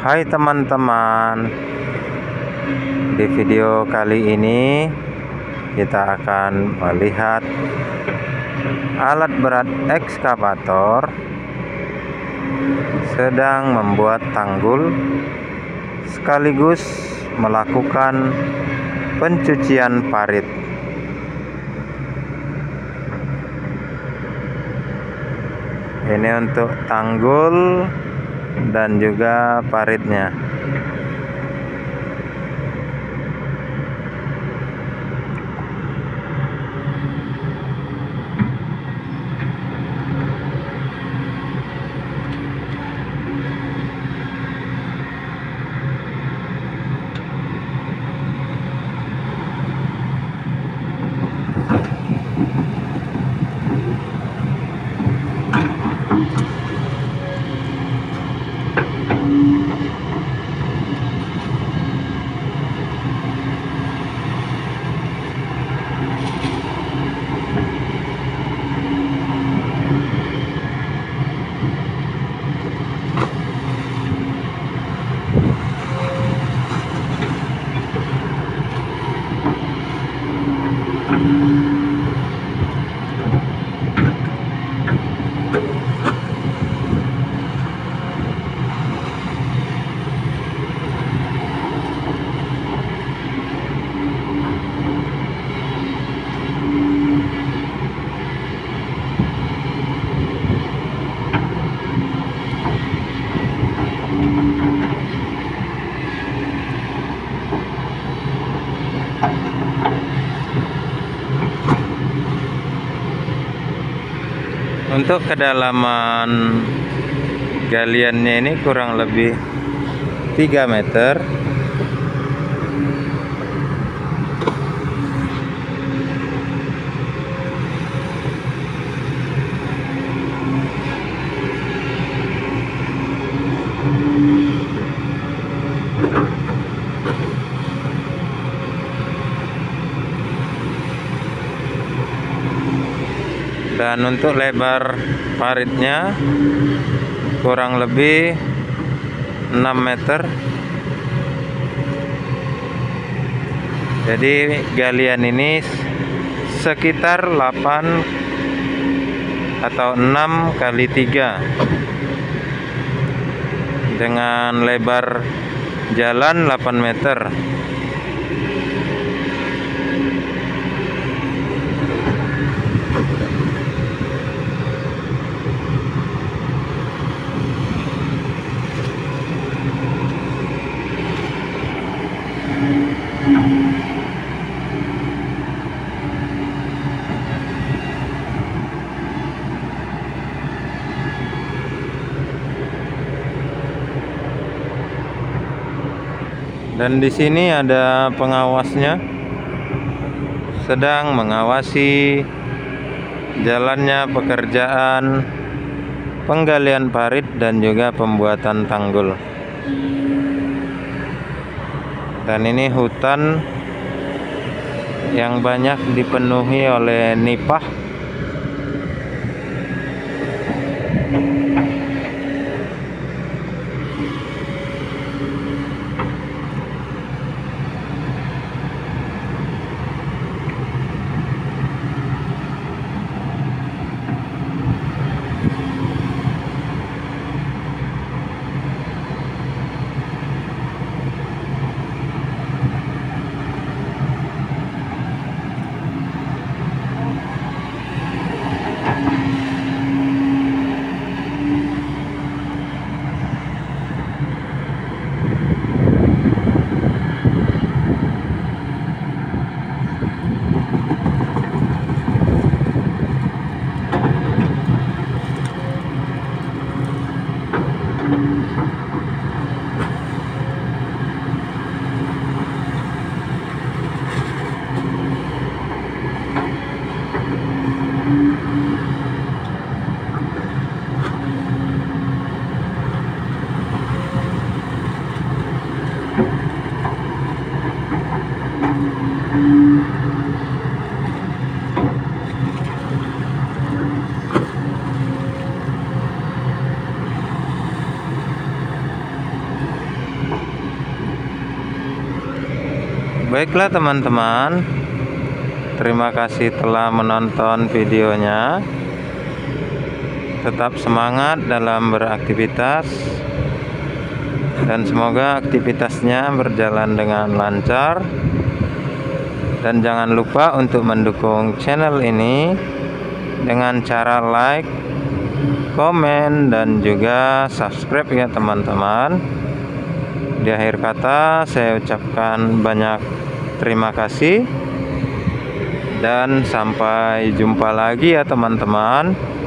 Hai teman-teman, di video kali ini kita akan melihat alat berat ekskavator sedang membuat tanggul sekaligus melakukan pencucian parit. Ini untuk tanggul dan juga paritnya. Untuk kedalaman galiannya ini kurang lebih 3 meter. Dan untuk lebar paritnya kurang lebih 6 meter. Jadi galian ini sekitar 8 atau 6 kali 3 dengan lebar jalan 8 meter. Dan di sini ada pengawasnya, sedang mengawasi jalannya pekerjaan penggalian parit dan juga pembuatan tanggul. Dan ini hutan yang banyak dipenuhi oleh nipah. Baiklah teman-teman, terima kasih telah menonton videonya. Tetap semangat dalam beraktivitas dan semoga aktivitasnya berjalan dengan lancar. Dan jangan lupa untuk mendukung channel ini dengan cara like, komen, dan juga subscribe ya teman-teman. Di akhir kata saya ucapkan banyak terima kasih dan sampai jumpa lagi ya teman-teman.